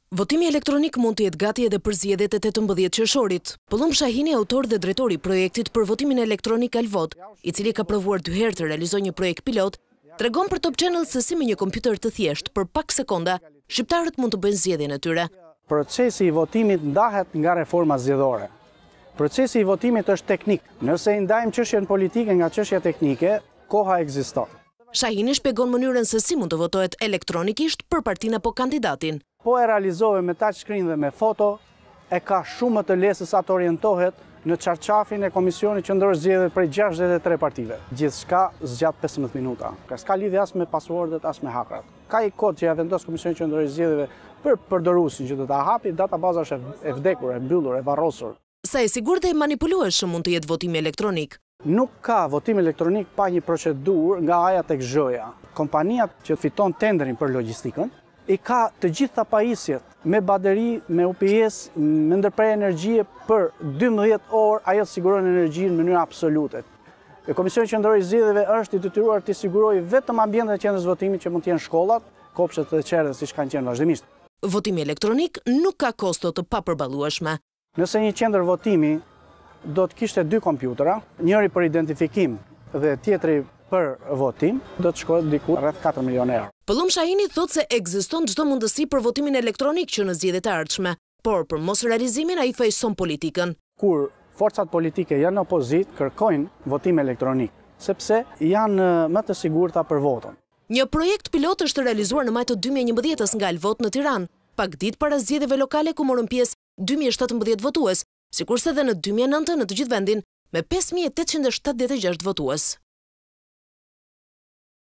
Votimi elektronik mund të jetë gati edhe për zgjedhjet e 18 qershorit. Pëllum Shahini, autor dhe drejtori i projektit për votimin elektronik Alvot, i cili ka provuar 2 herë të realizojë një projekt pilot, tregon për Top Channel se si me një kompjuter të thjeshtë për pak sekonda, shqiptarët mund të bëjnë zgjedhjen e tyre. Procesi i votimit ndahet nga reforma zgjedhore. Procesi i votimit është teknik. Nëse i ndajmë çështjen politike nga çështja teknike, koha ekziston. Shahini shpjegon mënyrën se si mund të votohet elektronikisht për partinë apo kandidatin. Po e realizove me touchscreen dhe me foto, e ka shumë më të lehtë sa të orientohet në qarqafin e Komisionit Qendror Zgjedhjeve prej 63 partive. Gjithçka zgjat 15 minuta. S'ka lidhje as me passwordet as me hakrat. Ka i kod që ja vendos Komisioni Qendror i Zgjedhjeve për përdoruesin që do ta hapi, databaza është e vdekur, e mbyllur, e varrosur. Sa e sigurt dhe e manipulueshëm mund të jetë votimi elektronik. Nuk ka votim elektronik pa një procedurë nga A-ja tek Z-ja. Kompania që fiton tenderin për logjistikën i ka të gjitha pajisjet me bateri, me UPS, me ndërprerje energjie për 12 orë, ajo siguron energjinë në mënyrë absolute. Komisioni Qendror i Zgjedhjeve është i detyruar të sigurojë vetëm ambientet e qendrës votimit që mund të jenë shkollat, kopshtet dhe qerrët siç kanë qenë vazhdimisht. Votimi elektronik nuk ka kosto të papërballueshme. Nëse një qendër votimi do të kishte 2 kompjutera, njëri për identifikim dhe tjetri për votim, do të shkojë diku rreth 4 milionë euro. Pëllum Shahini thotë se ekziston çdo mundësi për votimin elektronik që në zgjedhjet e ardhshme, por për mos realizimin ai fajson politikën. Kur forcat politike janë në opozitë, kërkojnë votim elektronik, sepse janë më të sigurta për votën. Një projekt pilot është realizuar në maj të 2011 nga Alvot në Tiranë, pak ditë para zgjedhjeve lokale ku morën pjesë 2017 votues, sikurse edhe në 2009 në të gjithë vendin me 5876 votues.